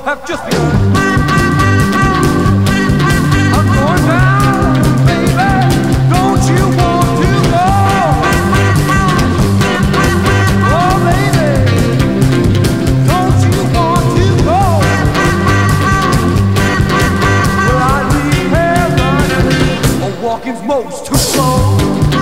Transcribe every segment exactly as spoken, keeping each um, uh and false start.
have just begun. I'm going down, baby. Don't you want to go? Oh, baby, don't you want to go? Well, I leave here running, or walking's most too slow.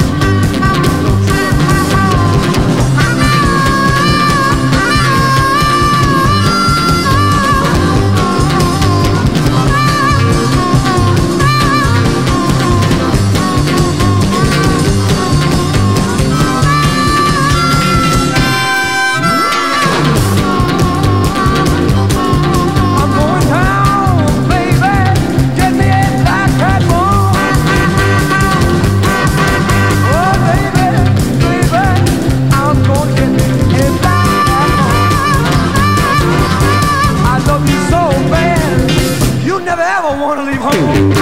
Want to leave home.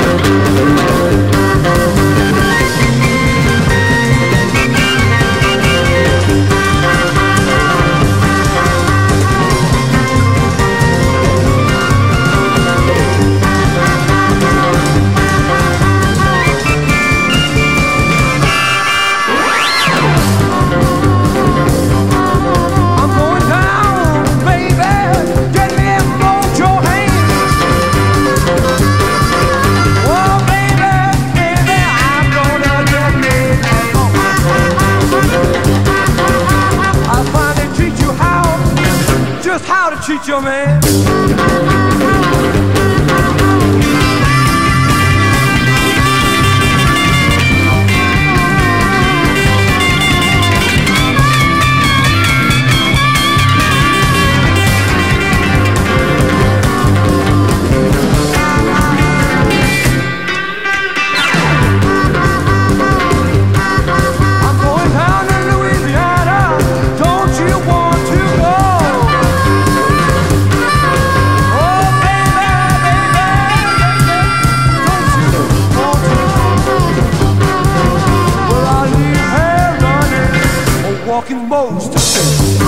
How to treat your man. I'm going down to Louisiana. Don't you want to go? Walking most to say.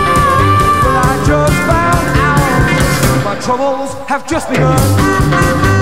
Troubles have just begun.